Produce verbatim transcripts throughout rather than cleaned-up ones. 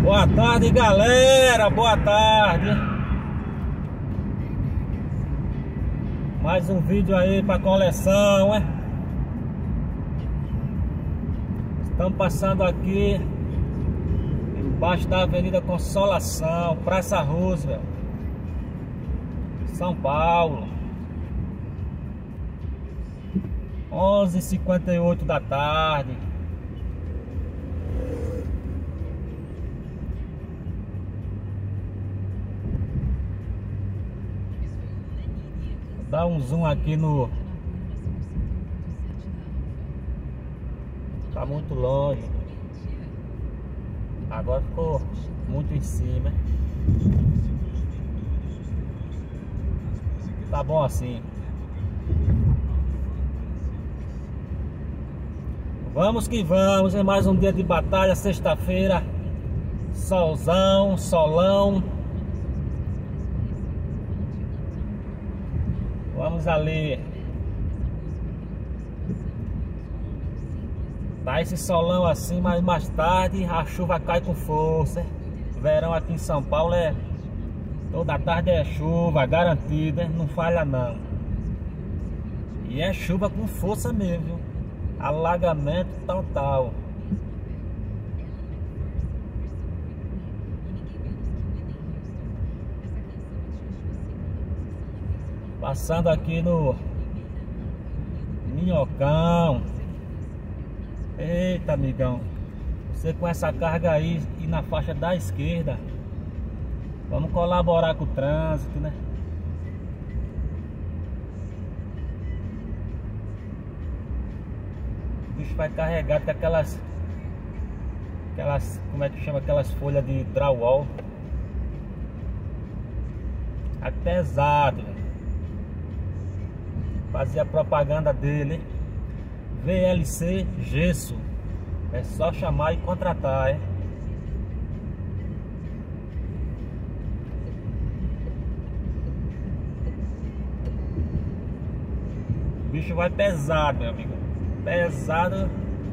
Boa tarde, galera, boa tarde. Mais um vídeo aí pra coleção, né? Estamos passando aqui embaixo da Avenida Consolação, Praça Roosevelt, São Paulo. onze e cinquenta e oito da tarde. Vou dar um zoom aqui no... Tá muito longe. Agora ficou muito em cima. Tá bom assim. Vamos que vamos, é mais um dia de batalha, sexta-feira. Solzão, solão. Vamos ali. Tá esse solão assim, mas mais tarde a chuva cai com força. Verão aqui em São Paulo é... Toda tarde é chuva, garantida, não falha não. E é chuva com força mesmo, viu? Alagamento total. Passando aqui no Minhocão. Eita, amigão, você com essa carga aí e na faixa da esquerda, vamos colaborar com o trânsito, né? O bicho vai carregado com aquelas Aquelas, como é que chama? Aquelas folhas de drywall. É pesado, velho. Fazia a propaganda dele, V L C Gesso. É só chamar e contratar, é? O bicho vai pesado, meu amigo. Pesado.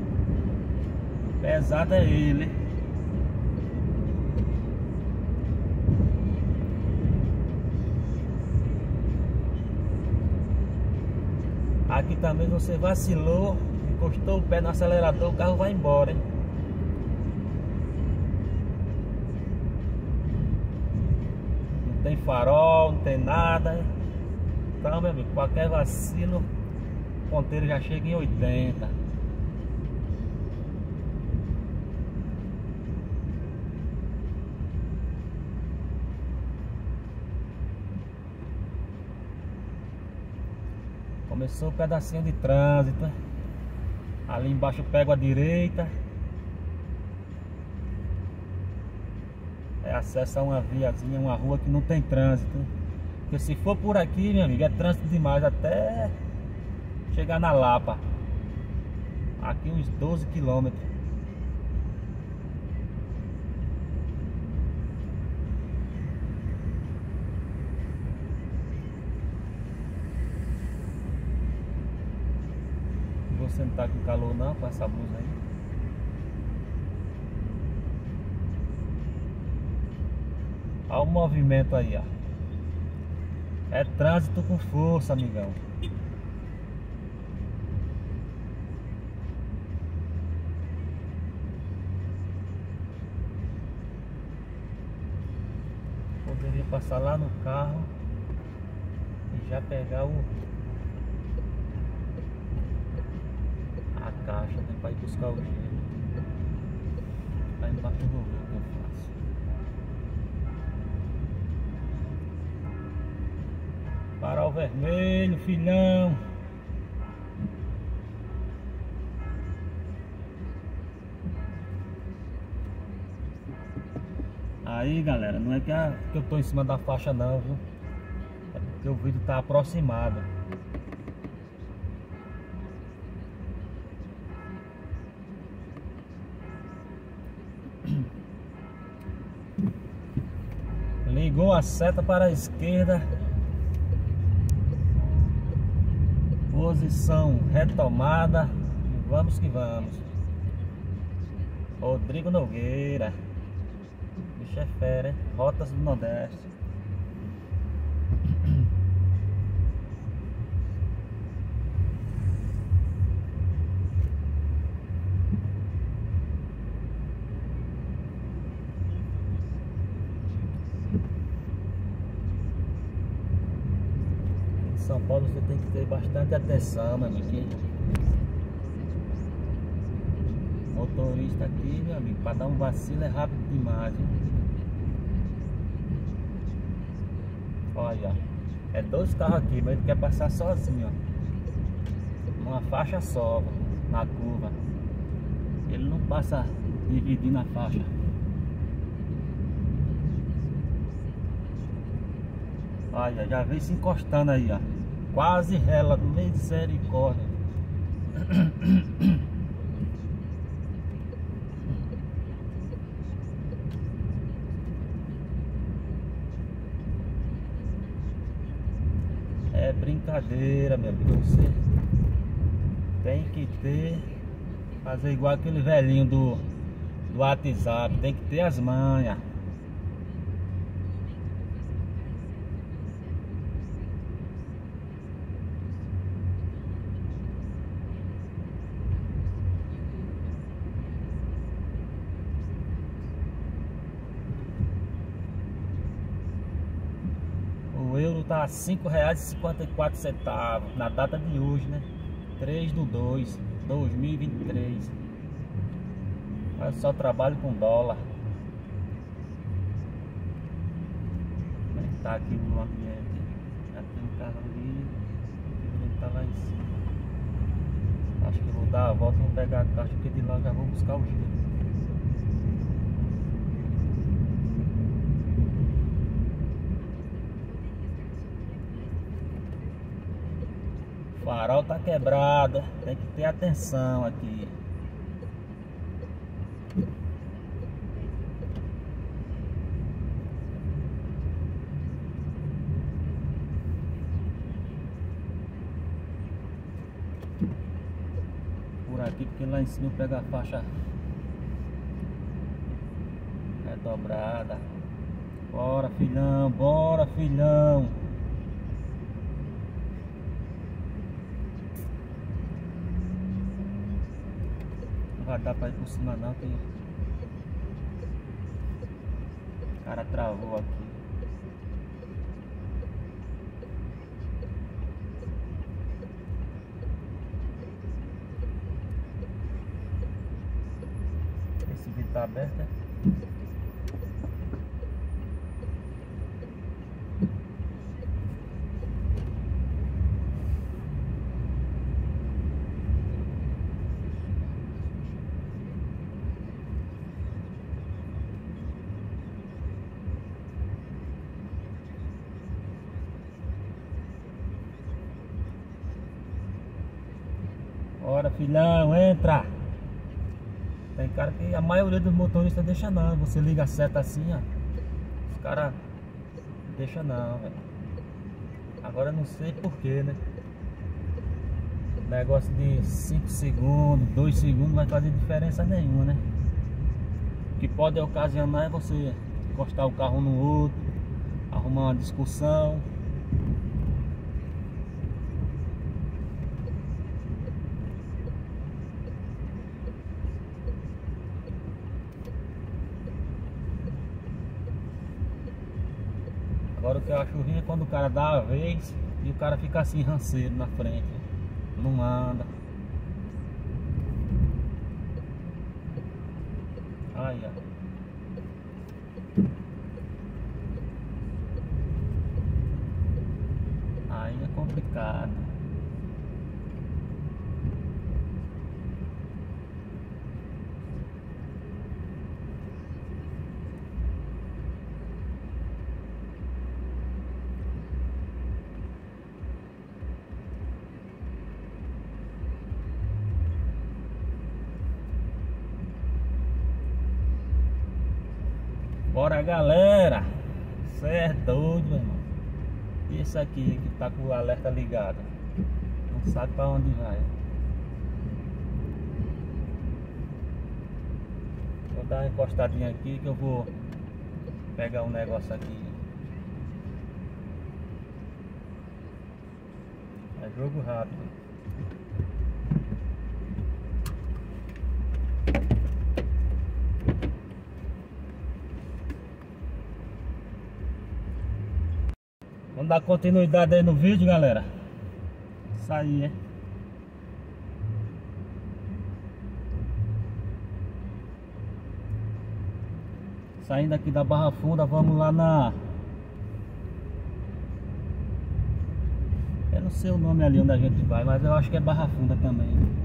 Pesado é ele. Aqui também você vacilou, encostou o pé no acelerador, o carro vai embora, hein? Não tem farol, não tem nada. Então, meu amigo, qualquer vacilo, o ponteiro já chega em oitenta. Começou o pedacinho de trânsito. Ali embaixo eu pego a direita. É acesso a uma viazinha, uma rua que não tem trânsito. Porque se for por aqui, meu amigo, é trânsito demais até chegar na Lapa. Aqui uns doze quilômetros. Você não tá com calor não, com essa blusa aí. Olha o movimento aí, ó. É trânsito com força, amigão. Poderia passar lá no carro e já pegar o... a caixa, né, para ir buscar o gelo. Tá embaixo do voo que eu faço. Farol vermelho, filhão. Aí, galera, não é que, a, que eu tô em cima da faixa não, viu? É porque o vídeo tá aproximado. Ligou a seta para a esquerda. Posição retomada. Vamos que vamos. Rodrigo Nogueira. Bicho é fera, hein? Rotas do Nordeste. Em São Paulo você tem que ter bastante atenção, meu amigo. Motorista aqui, meu amigo, para dar um vacilo é rápido demais, hein? Olha, é dois carros aqui, mas ele quer passar sozinho, ó. Numa faixa só, na curva. Ele não passa dividindo a faixa. Olha, já veio se encostando aí, ó. Quase rela, misericórdia. É brincadeira, meu amigo. Você tem que ter, fazer igual aquele velhinho do, do WhatsApp. Tem que ter as manhas. O euro tá a cinco reais e cinquenta e quatro centavos na data de hoje, né? três de dois de dois mil e vinte e três. Eu só trabalho com dólar. Como é que tá aqui no ambiente? Já tem um carro ali. Ele tá lá em cima. Acho que eu vou dar a volta e vou pegar a caixa, porque de lá já vou buscar o giro. O farol tá quebrado, tem que ter atenção aqui. Por aqui, porque lá em cima pega a faixa redobrada. Bora, filhão, bora, filhão. Não vai dar pra ir por cima não, que o cara travou aqui. Esse vidro tá aberto, né? Bora, filhão, entra! Tem cara que a maioria dos motoristas deixa não. Você liga a seta assim, ó. Os caras deixa não, velho. Agora eu não sei porquê, né? Negócio de cinco segundos, dois segundos não vai fazer diferença nenhuma, né? O que pode ocasionar é você encostar o carro no outro, arrumar uma discussão. Agora o que eu acho ruim é quando o cara dá a vez e o cara fica assim ranceiro na frente. Não anda. Aí, ó. Aí é complicado. Bora, galera. Você é doido, meu irmão. Esse aqui que tá com o alerta ligado, não sabe pra onde vai. Vou dar uma encostadinha aqui que eu vou Pegar um negócio aqui. É jogo rápido. Vamos dar continuidade aí no vídeo, galera. Isso aí, é. Saindo aqui da Barra Funda, vamos lá na... Eu não sei o nome ali onde a gente vai, mas eu acho que é Barra Funda também.